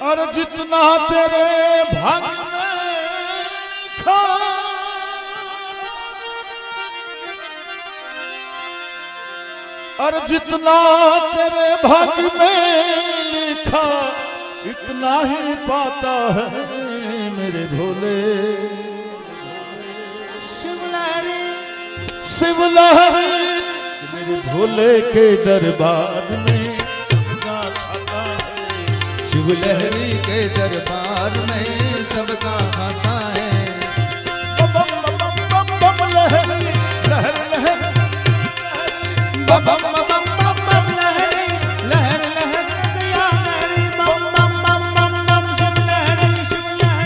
और जितना तेरे भाग में लिखा और जितना तेरे भाग में लिखा इतना ही पाता है मेरे भोले। शिवलहरी शिवलहरी मेरे भोले के दरबार में सबका खाता है। शिवलहरी के दरबार में सबका खाता है। बम बम बम बम बम लहरी लहर लहर बम बम बम बम बम लहरी लहर लहर दया लहरी बम बम बम बम बम शिवलहरी शिवलहरी।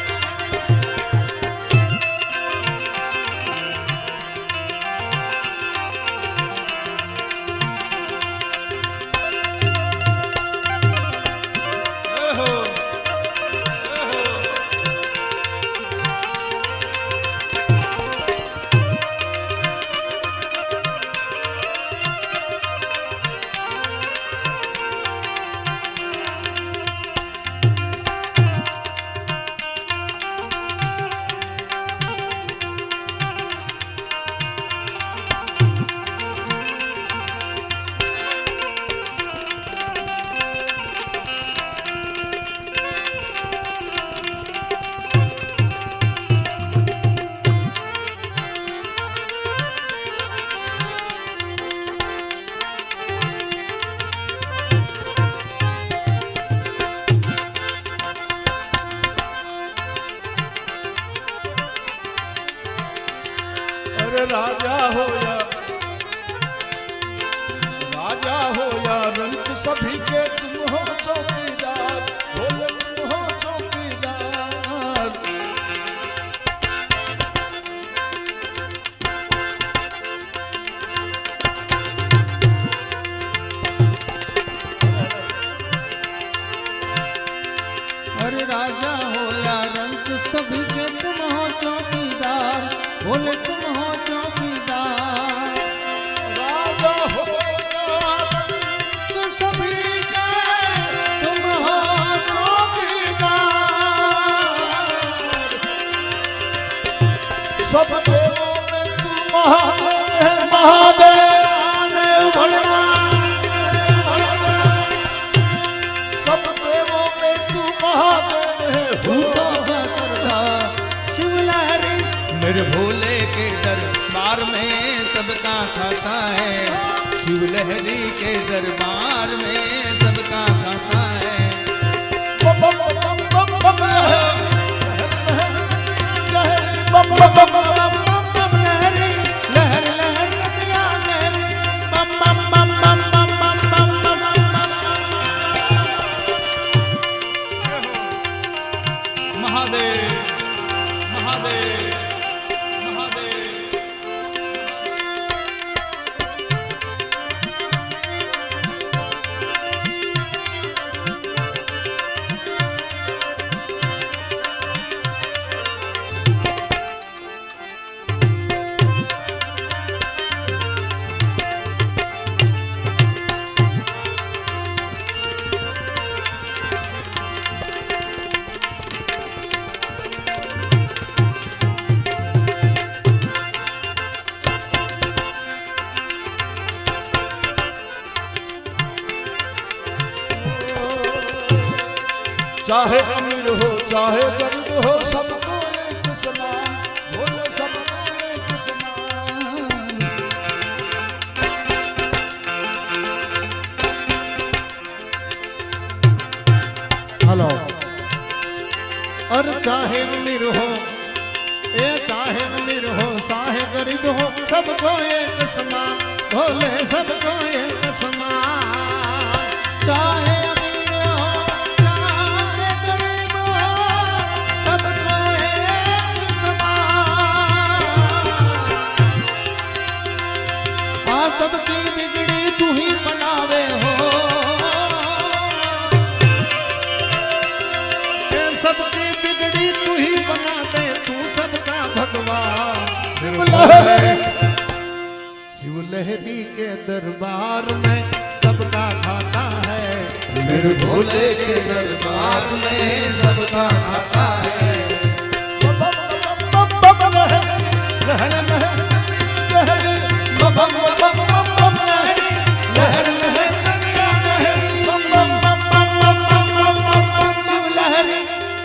राजा हो या रंग सभी के तुम हो चौकीदार। भोले तुम हो चौकीदार। अरे राजा हो या रंग सभी के तुम हो चौकीदार। भोले तुम हो चौकीदार। राजा हो या रंग सभी के तुम हो चौकीदार। सब देवों में तू महादेव है महादेव। सब देवों में तू महादेव है। शिवलहरी मेरे भोले के दरबार में सबका खाता है। शिवलहरी के दरबार में सबका खाता है। बम बम बम बम बम लहरी लहरी बम बम बम बम बम लहरी लहर लहर दया लहरी बम बम बम बम बम बम बम बम महादेव महादेव महादेव। चाहे अमीर हो चाहे गरीब हो सबको एक समान। भोले सबको एक समान। हेलो। और चाहे अमीर हो चाहे अमीर हो चाहे गरीब हो सबको एक समान। भोले सबको एक समान। चाहे अमीर हो चाहे गरीब हो सबको एक समान। सबकी बिगड़ी तू ही बनावे हो। सबकी बिगड़ी तू ही बना दे। तू सबका भगवान। शिवलहरी के दरबार में सबका खाता है। मेरे भोले के दरबार में सबका खाता है। लहर लहर लहर बम बम बम बम बम लहरी, लहर लहर दुनिया लहरी, बम बम बम बम बम बम बम बम बम शिव लहरी।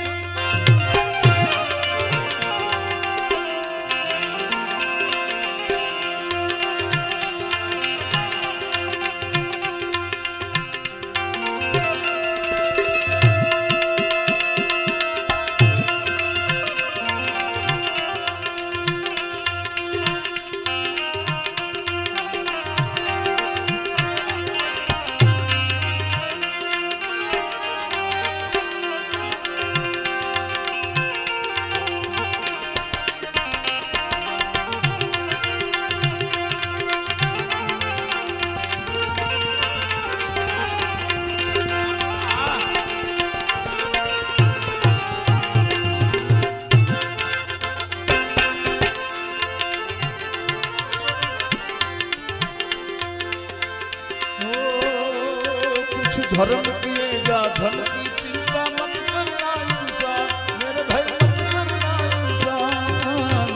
धर्म किए जा धन की चिंता मत करना इंसान, मेरे भाई मत करना इंसान।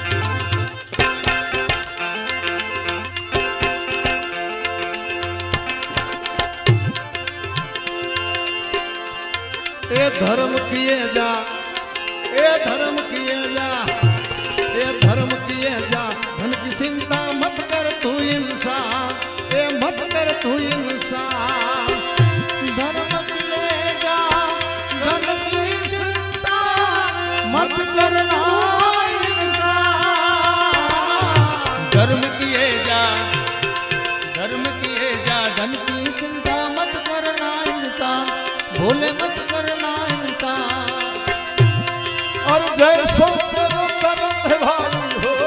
ए धर्म किए जा, ए धर्म किए जा, ए धर्म किए जा, धन की चिंता मत कर तू इंसान, ए मत कर तू इंसान। धर्म किए जा, धन की चिंता मत करना इंसान। धर्म किए जा, धर्म किए जा, धन की चिंता मत करना इंसान, भोले मत करना इंसान। और जैसो तेरो करम है भाई हो,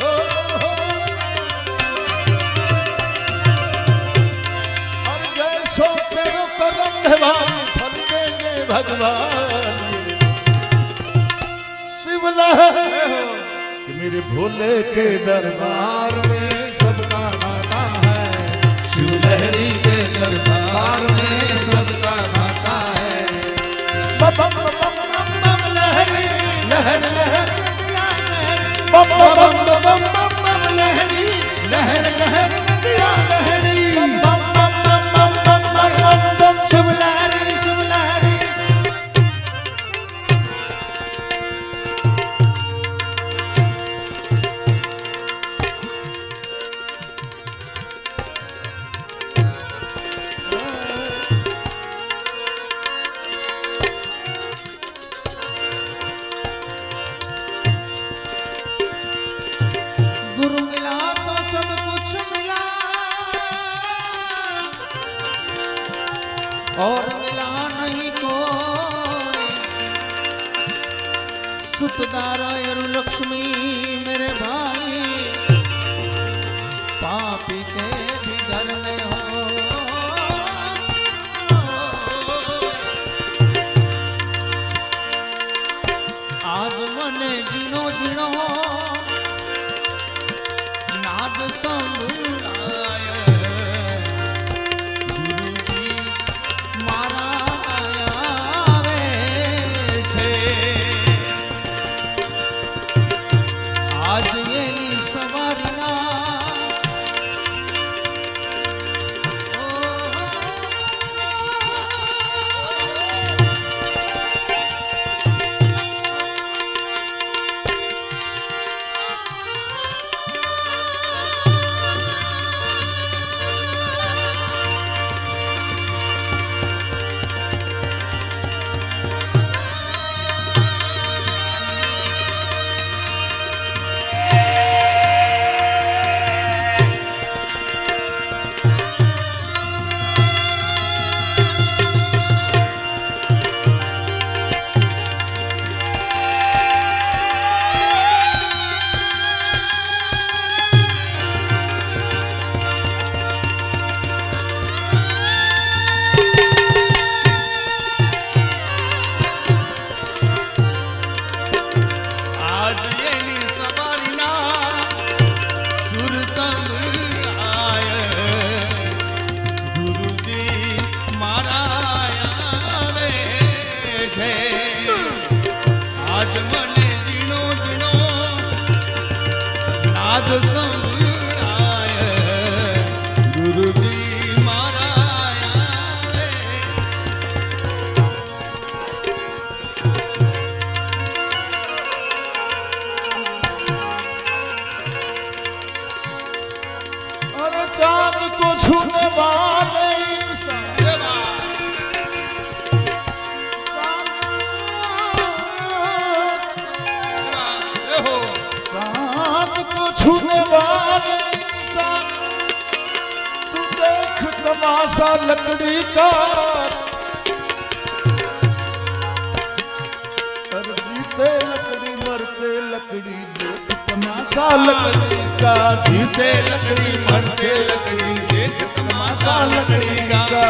और जैसो तेरो करम है भाई, फल देंगे भगवान। शिव लहरी कि मेरे भोले के दरबार में सबका खाता है, शिव लहरी के दरबार में सबका खाता है। बम बम बम बम बम लहरी, लहर लहर नदिया लहरी, बम बम बम बम बम बम लहरी, लहर लहर नदिया लहरी, बम बम बम बम बम बम बम बम शिव लहरी, शिव लहरी। गुरु मिला तो सब कुछ मिला, और मिला नहीं कोई। सुतदारायण लक्ष्मी मेरे भाई, पापी के भी घर में हो। आज मने जीनो जीनो नाद संभળાય, ગુરુજી મારા આવે છે। लकड़ी का और जीते लकड़ी मरते लकड़ी देख तमाशा लकड़ी का जीते लकड़ी मरते लकड़ी देख तमाशा लकड़ी का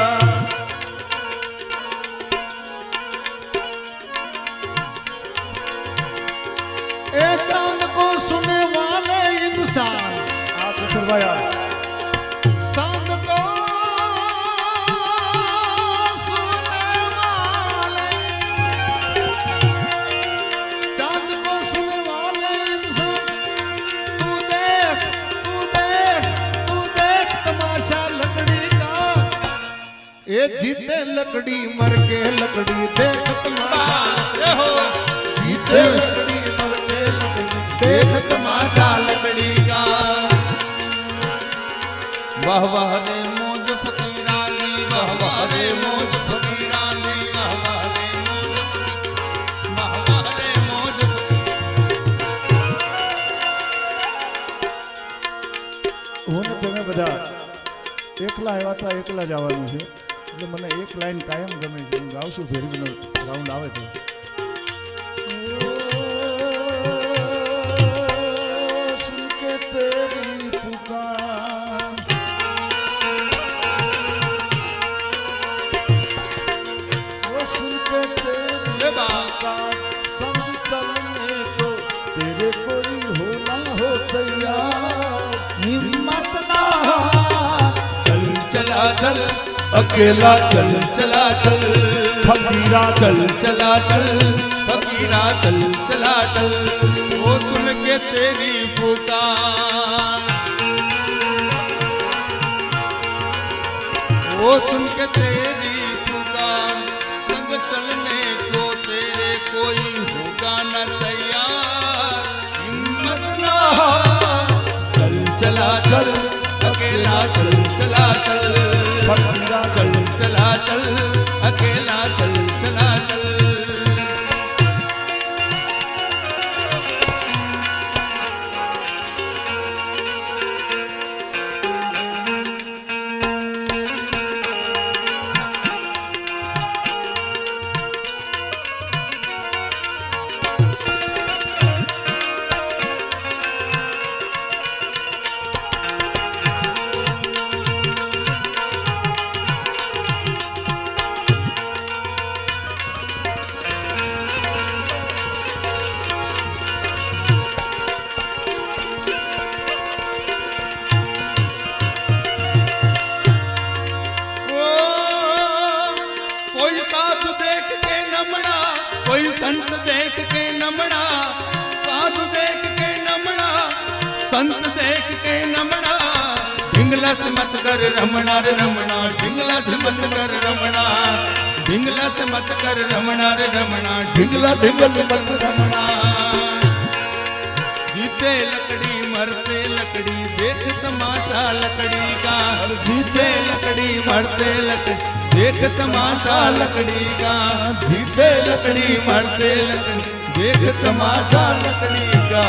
ए चांद को सुने वाले इंसान आप करवाया चांद को सुने वाले चांद को सुने वाले इंसान तू देख तू देख तू देख तमाशा लकड़ी का ए जीते लकड़ी मर के लकड़ी देख तमाशा जीते लकड़ी देख तमाशा लकड़ी का वाह वाह रे मौज फकीरानी वाह वाह रे मौज फकीरानी वाह वाह रे मौज હું ને તમે બધા એકલા આવ્યા હતા એકલા જવાનું છે એટલે મને એક લાઈન કાયમ ગમે છે હું ગાઉં છું ભેરવીનો રાઉન્ડ આવે તો तेरी पुकार वो सुन के तेरी पुकार संग चलने को तेरे कोई हो ना हो तैयार हिम्मत ना चल चला चल अकेला चल चला चल फकीरा चल चला चल फकीरा चल चला चल वो सुन के तेरी पुकार वो सुन के तेरी पुकार संग चलने को तेरे कोई होगा न तैयार हिम्मत ना चल चला चल अकेला चल चला चल फकीरा चल चला चल अकेला चल चला चल कोई संत देख के नमना साधु देख के नमना संत देख के नमना ढिंगला से मत कर रमणा रे रमणा ढिंगला से मत कर रमणा ढिंगला से मत कर रमणा रे रमणा ढिंगला से मत कर रमणा जीते लकड़ी मरते लकड़ी देख तमाशा लकड़ी का जीते लकड़ी मरते लकड़ी देख तमाशा लकड़ी का जीते लकड़ी मरते लकड़ी देख तमाशा लकड़ी का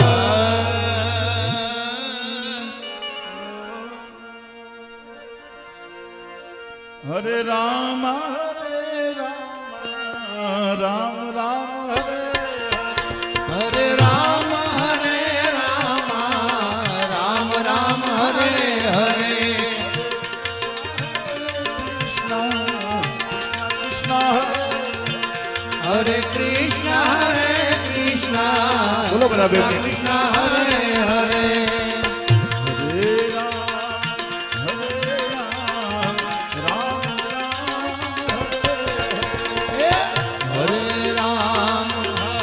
हरे राम राम राम हरे राम राम राम हरे हरे हरे कृष्णा बोलो बड़ा बेटे कृष्णा हरे हरे हरे राम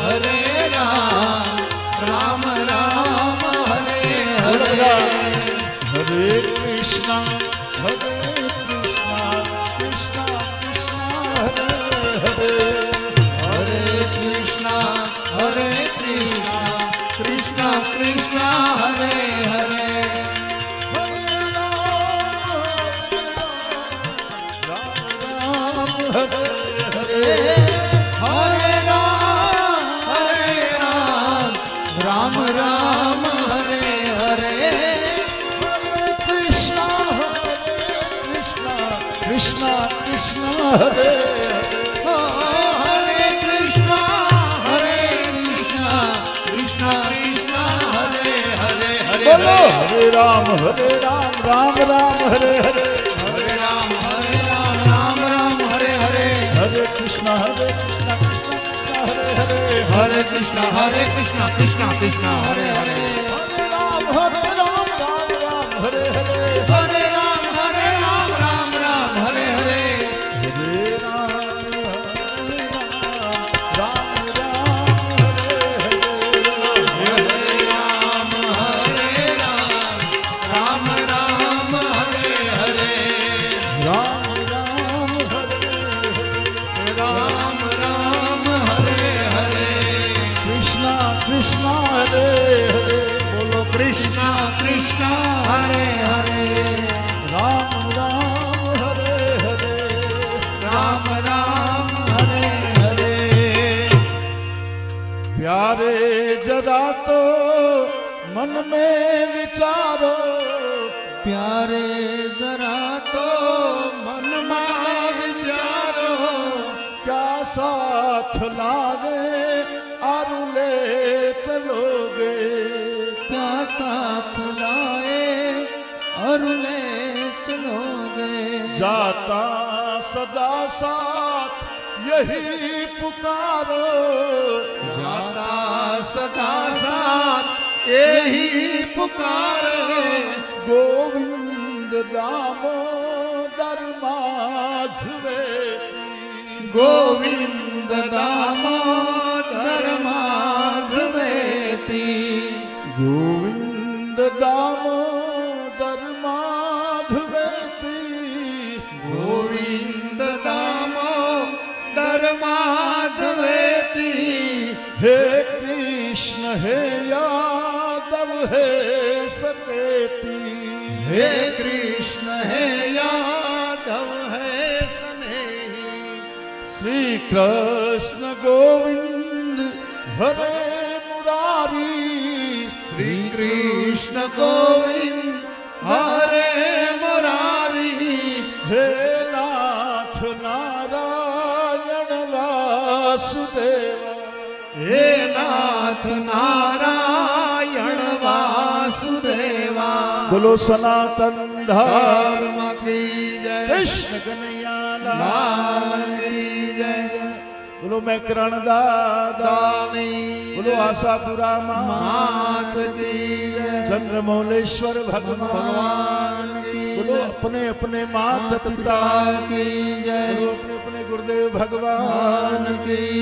राम राम हरे हरे हरे कृष्णा कृष्णा कृष्णा हरे हरे हरे कृष्णा कृष्णा कृष्णा हरे हरे राम राम राम हरे हरे हरे राम राम राम हरे हरे हरे कृष्णा कृष्णा कृष्णा हरे हरे हरे कृष्णा कृष्णा कृष्णा हरे हरे हरे राम राम हरे हरे हरे राम राम हरे हरे हरे राम कृष्णा हरे हरे बोलो कृष्णा कृष्णा हरे हरे राम राम हरे हरे राम राम हरे हरे प्यारे जरा तो मन में विचारो प्यारे जरा तो मन में विचारो क्या साथ लागे और ले चलोगे क्या साथ लाए और ले चलोगे जाता सदा साथ यही पुकारो जाता सदा साथ यही पुकारो गोविंद दामोदर माधवेती गोविंद दामोदर माधवेती गोविंद दामोदर माधवेती गोविंद दामोदर माधवेती हे कृष्ण हे यादव हे सकेती हे कृष्ण हे यादव है स्नेही श्री कृष्ण गोविंद हरे मुरारी श्री कृष्ण गोविंद हरे मुरारी हे नाथ नारायण वासुदेव हे नाथ नारायण वासुदेवा बोलो सनातन धर्म धर्म की जय कृष्ण कन्हैया लाल लाल की जय बोलो मैं करण दादा दानी बोलो आशापुरा माँ मात की जय चंद्रमौलेश्वर भगवान भगवान की बोलो जय अपने अपने माता पिता की जय बोलो अपने अपने गुरुदेव भगवान की